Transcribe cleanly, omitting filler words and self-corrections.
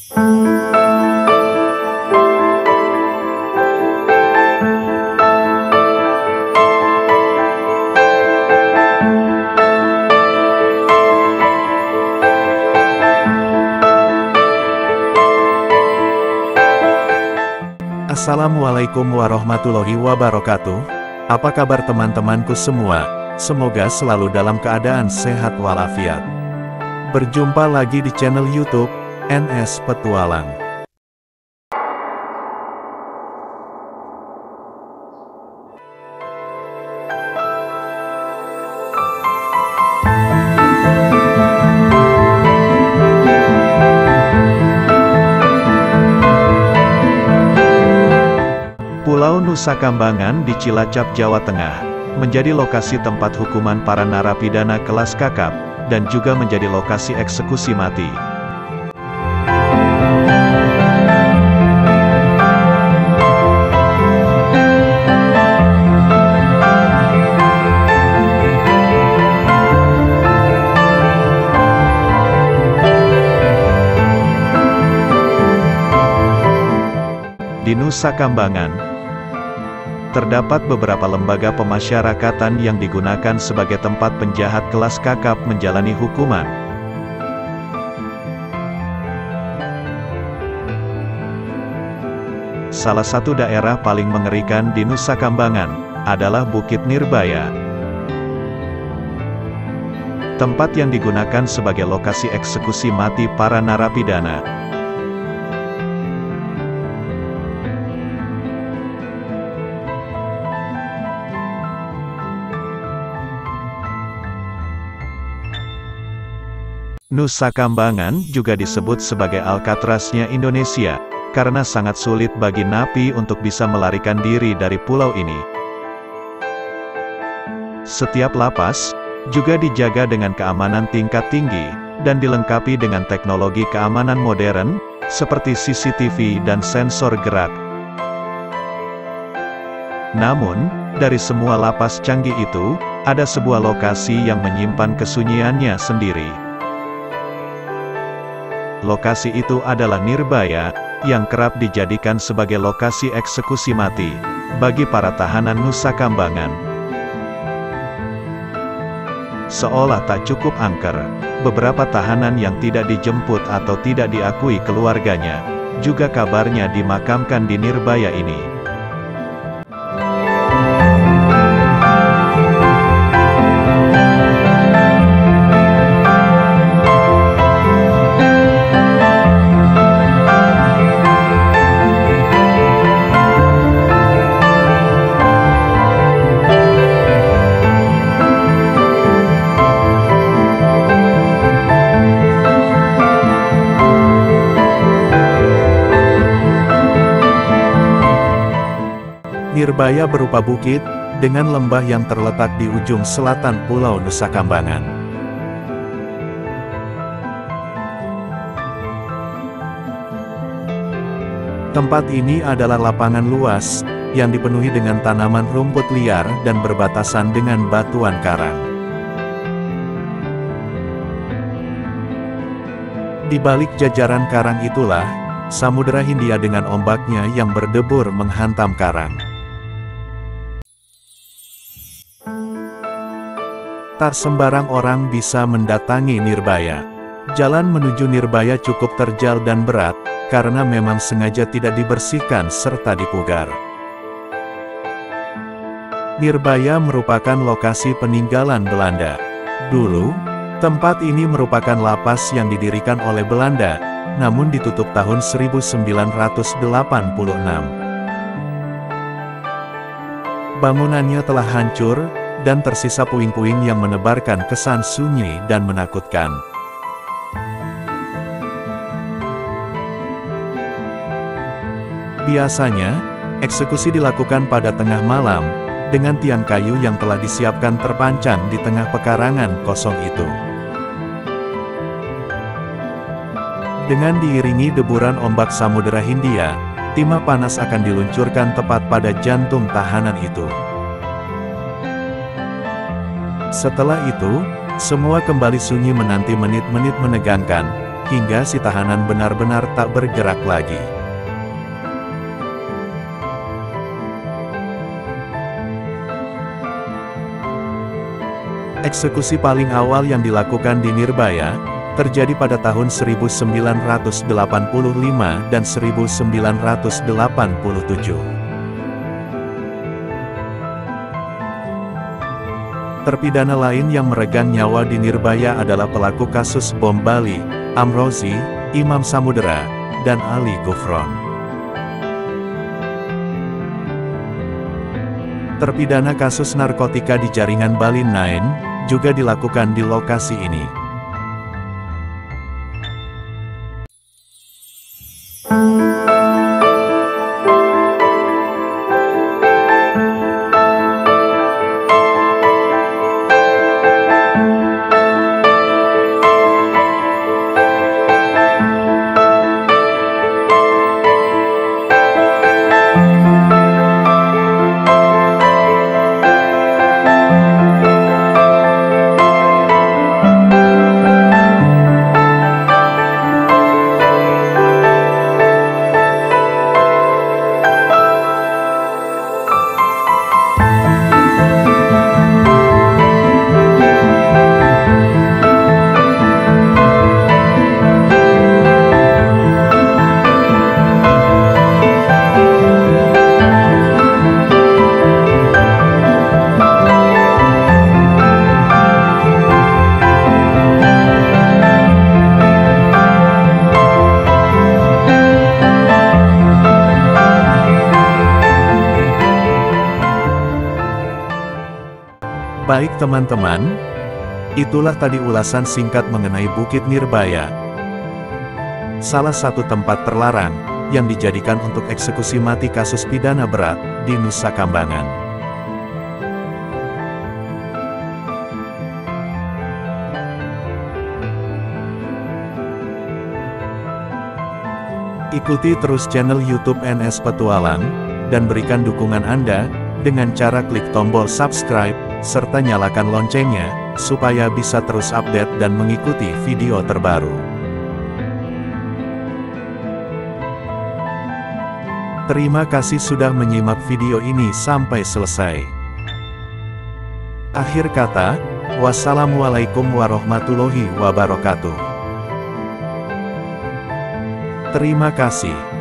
Assalamualaikum warahmatullahi wabarakatuh. Apa kabar teman-temanku semua? Semoga selalu dalam keadaan sehat walafiat. Berjumpa lagi di channel YouTube NS Petualang. Pulau Nusa Kambangan di Cilacap, Jawa Tengah, menjadi lokasi tempat hukuman para narapidana kelas kakap, dan juga menjadi lokasi eksekusi mati. Di Nusa Kambangan, terdapat beberapa lembaga pemasyarakatan yang digunakan sebagai tempat penjahat kelas kakap menjalani hukuman. Salah satu daerah paling mengerikan di Nusa Kambangan adalah Bukit Nirbaya. Tempat yang digunakan sebagai lokasi eksekusi mati para narapidana. Nusa Kambangan juga disebut sebagai Alcatraznya Indonesia, karena sangat sulit bagi napi untuk bisa melarikan diri dari pulau ini. Setiap lapas juga dijaga dengan keamanan tingkat tinggi, dan dilengkapi dengan teknologi keamanan modern, seperti CCTV dan sensor gerak. Namun, dari semua lapas canggih itu, ada sebuah lokasi yang menyimpan kesunyiannya sendiri. Lokasi itu adalah Nirbaya, yang kerap dijadikan sebagai lokasi eksekusi mati bagi para tahanan Nusa Kambangan. Seolah tak cukup angker, beberapa tahanan yang tidak dijemput atau tidak diakui keluarganya, juga kabarnya dimakamkan di Nirbaya ini. Nirbaya berupa bukit, dengan lembah yang terletak di ujung selatan Pulau Nusa Kambangan. Tempat ini adalah lapangan luas, yang dipenuhi dengan tanaman rumput liar dan berbatasan dengan batuan karang. Di balik jajaran karang itulah, Samudera Hindia dengan ombaknya yang berdebur menghantam karang. Tak sembarang orang bisa mendatangi Nirbaya. Jalan menuju Nirbaya cukup terjal dan berat, karena memang sengaja tidak dibersihkan serta dipugar. Nirbaya merupakan lokasi peninggalan Belanda. Dulu, tempat ini merupakan lapas yang didirikan oleh Belanda, namun ditutup tahun 1986. Bangunannya telah hancur, dan tersisa puing-puing yang menebarkan kesan sunyi dan menakutkan. Biasanya, eksekusi dilakukan pada tengah malam, dengan tiang kayu yang telah disiapkan terpancang di tengah pekarangan kosong itu. Dengan diiringi deburan ombak Samudera Hindia, timah panas akan diluncurkan tepat pada jantung tahanan itu. Setelah itu, semua kembali sunyi menanti menit-menit menegangkan, hingga si tahanan benar-benar tak bergerak lagi. Eksekusi paling awal yang dilakukan di Nirbaya, terjadi pada tahun 1985 dan 1987. Terpidana lain yang meregang nyawa di Nirbaya adalah pelaku kasus bom Bali, Amrozi, Imam Samudera, dan Ali Gufron. Terpidana kasus narkotika di jaringan Bali 9, juga dilakukan di lokasi ini. Baik teman-teman, itulah tadi ulasan singkat mengenai Bukit Nirbaya. Salah satu tempat terlarang, yang dijadikan untuk eksekusi mati kasus pidana berat, di Nusa Kambangan. Ikuti terus channel YouTube NS Petualang, dan berikan dukungan Anda, dengan cara klik tombol subscribe, serta nyalakan loncengnya, supaya bisa terus update dan mengikuti video terbaru. Terima kasih sudah menyimak video ini sampai selesai. Akhir kata, wassalamualaikum warahmatullahi wabarakatuh. Terima kasih.